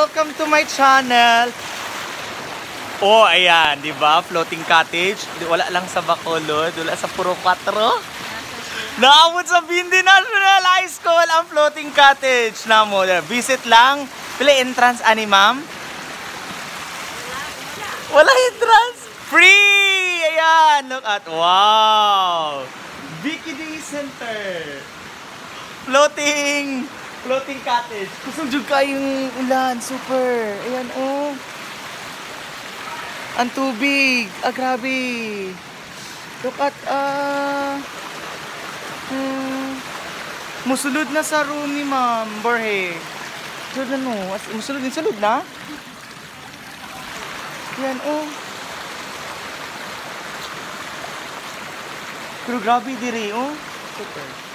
Welcome to my channel. Oh, ayan, di ba? Floating cottage. Wala lang sa Bacolod, wala sa Puro 4. Naabot sa Bindi National High School ang floating cottage na mo. Visit lang. Pila entrance ani, ma'am? Wala entrance. Free! Ayan, look at, wow! BKD Center. Floating cottage. Kusog jud kayong ulan, super. Ayan, oh. Ang tubig. Ah, grabe. Look at, musulod na sa room ni Ma'am Borhe. Sulod na, no? Musulod din, sulod na? Ayan, oh. Pero grabe diri, oh. Super.